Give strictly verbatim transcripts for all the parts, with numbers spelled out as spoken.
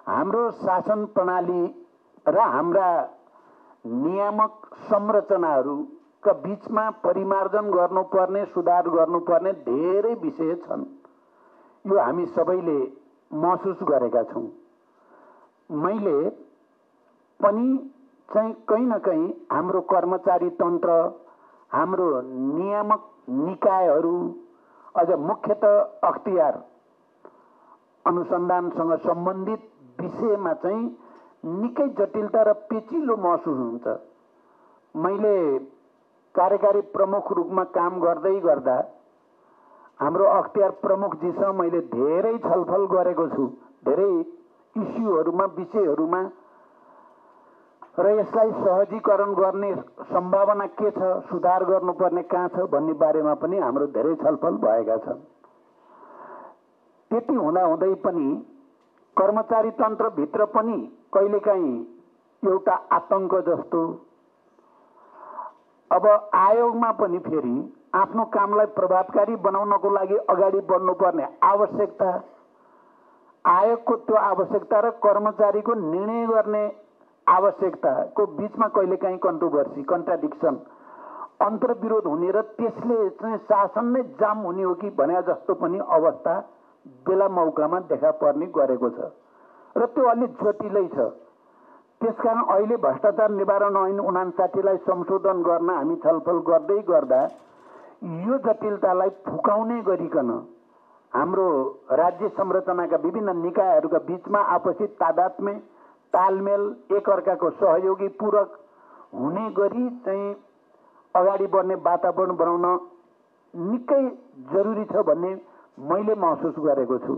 हाम्रो शासन प्रणाली र हाम्रा नियामक संरचनाहरूका बीचमा परिमार्जन गर्नुपर्ने, सुधार गर्नुपर्ने धेरै विषय छन्। यो हामी सबैले महसुस गरेका छौं। मैले पनि चाहिँ कहीं न कहीं हाम्रो कर्मचारी तन्त्र, हाम्रो नियामक निकायहरू, अझ मुख्यतः अख्तियार अनुसन्धानसँग सम्बन्धित विषयमा चाहिँ निकै जटिलता र पेचिलो महसुस हुन्छ। मैले कार्यकारी प्रमुख रूपमा काम गर्दै गर्दा हाम्रो अख्तियार प्रमुखजीसँग मैले धेरै छलफल गरेको छु, धेरै इस्युहरूमा, विषयहरूमा, र यसलाई सहजीकरण गर्ने सम्भावना के छ, सुधार गर्नुपर्ने कहाँ छ भन्ने बारेमा पनि हाम्रो धेरै छलफल भएका छन्। त्यति हुँदा हुँदै पनि कर्मचारी तन्त्रभित्र पनि कहिलेकाहीँ एउटा आतंक जस्तो, अब आयोगमा पनि फेरि आफ्नो कामलाई प्रभावकारी बनाउनको लागि अगाडि बढ्नुपर्ने आवश्यकता, आयोगको त्यो आवश्यकता र कर्मचारीको निर्णय गर्ने आवश्यकताको बीचमा कहिलेकाहीँ कन्ट्रोभर्सी, कन्ट्राडिक्सन, अन्तर्विरोध हुने र त्यसले चाहिँ शासन नै जाम हुने हो कि भने जस्तो पनि अवस्था बेला मौकामा देखा पर्ने गरेको छ र त्यो अलि जटिलै छ। त्यसकारण अहिले भ्रष्टाचार निवारण ऐन उनासाठी संशोधन गर्न हामी छलफल गर्दै गर्दा यो जटिलतालाई फुकाउने गरिकन हाम्रो राज्य संरचनाका विभिन्न निकायहरूका बीचमा आपसी तादात्म्य, तालमेल, एकअर्काको सहयोगी पूरक हुने गरी चाहिँ अगाडि बढ्ने वातावरण बनाउन निकै जरुरी छ भन्ने मैले महसुस गरेको छु।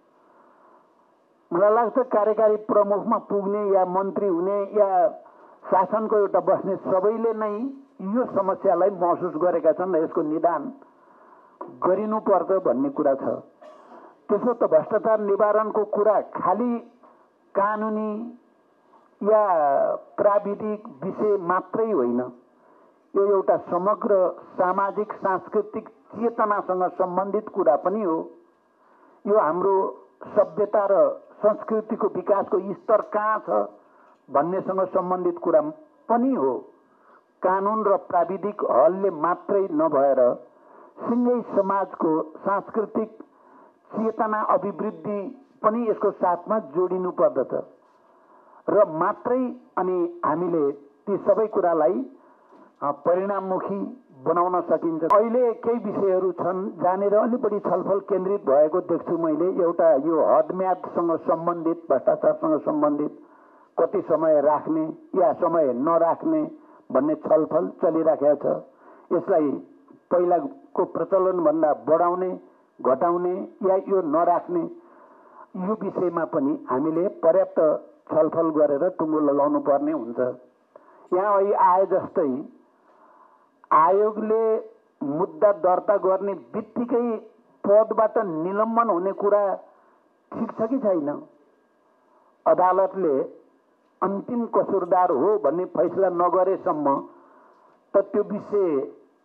मलाई लाग्छ कार्यकारी प्रमुखमा पुग्ने या मन्त्री हुने या शासनको एउटा बस्ने सबैले नै यो समस्यालाई महसुस गरेका छन् र यसको निदान गरिनुपर्छ भन्ने कुरा छ। त्यसो त भ्रष्टाचार निवारणको कुरा खाली कानुनी या प्राविधिक विषय मात्रै होइन, यो एउटा समग्र सामाजिक सांस्कृतिक चेतनासँग सम्बन्धित कुरा पनि हो। यो हाम्रो सभ्यता र संस्कृतिको विकासको स्तर कहाँ छ भन्नेसँग सम्बन्धित कुरा पनि हो। कानुन र प्राविधिक हलले मात्रै नभएर सिंगै समाजको सांस्कृतिक चेतना अभिवृद्धि पनि यसको साथमा जोडिनु पर्दछ र मात्रै अनि हामीले ती सबै कुरालाई परिणाममुखी बनाउन सकिन्छ। अहिले केही विषयहरू छन् जहाँनिर अलि बढी छलफल केन्द्रित भएको देख्छु मैले। एउटा यो हदम्यादसँग सम्बन्धित, भ्रष्टाचारसँग सम्बन्धित कति समय राख्ने या समय नराख्ने भन्ने छलफल चलिराखेको छ। यसलाई पहिलाको प्रचलनभन्दा बढाउने, घटाउने या यो नराख्ने, यो विषयमा पनि हामीले पर्याप्त छलफल गरेर टुङ्गो लगाउनु पर्ने हुन्छ। यहाँ अहिले आए जस्तै आयोगले मुद्दा दर्ता गर्ने बित्तिकै पदबाट निलम्बन हुने कुरा ठिक छ कि छैन? अदालतले अन्तिम कसुरदार हो भन्ने फैसला नगरेसम्म त त्यो विषय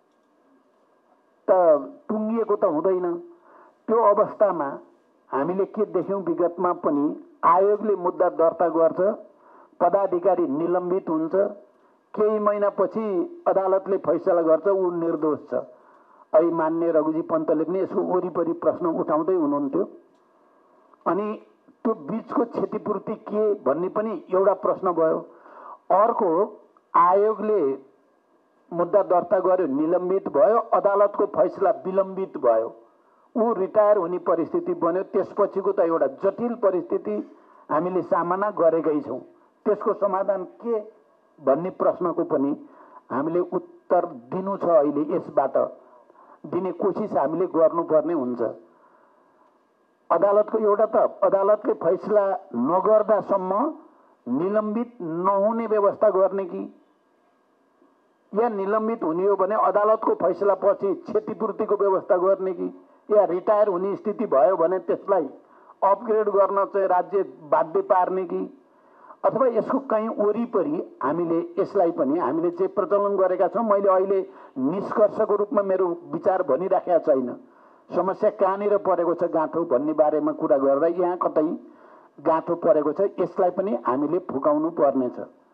त टुङ्गिएको त हुँदैन। त्यो अवस्थामा हामीले के देख्यौं, विगतमा पनि आयोगले मुद्दा दर्ता गर्छ, पदाधिकारी निलम्बित हुन्छ, केही महिनापछि अदालतले फैसला गर्छ ऊ निर्दोष छ। अहिले मान्य रघुजी पन्तले पनि यसको वरिपरि प्रश्न उठाउँदै हुनुहुन्थ्यो। अनि त्यो बीचको क्षतिपूर्ति के भन्ने पनि एउटा प्रश्न भयो। अर्को, आयोगले मुद्दा दर्ता गर्यो, निलम्बित भयो, अदालतको फैसला विलम्बित भयो, ऊ रिटायर हुने परिस्थिति बन्यो। त्यसपछिको त एउटा जटिल परिस्थिति हामीले सामना गरेकै छौं। त्यसको समाधान के भन्ने प्रश्नको पनि हामीले उत्तर दिनु छ। अहिले यसबाट दिने कोसिस हामीले गर्नुपर्ने हुन्छ। अदालतको एउटा त अदालतले फैसला नगर्दासम्म निलम्बित नहुने व्यवस्था गर्ने कि, या निलम्बित हुने हो भने अदालतको फैसला पछि क्षतिपूर्तिको व्यवस्था गर्ने कि, या रिटायर हुने स्थिति भयो भने त्यसलाई अपग्रेड गर्न चाहिँ राज्य बाध्य पार्ने कि, अथवा यसको कहीँ वरिपरि हामीले यसलाई पनि हामीले जे प्रचलन गरेका छौं, मैले अहिले निष्कर्षको रूपमा मेरो विचार भनिराखेको छैन, समस्या कहाँनिर परेको छ गाँठो भन्ने बारेमा कुरा गर्दा यहाँ कतै गाँठो परेको छ, यसलाई पनि हामीले फुकाउनु पर्नेछ।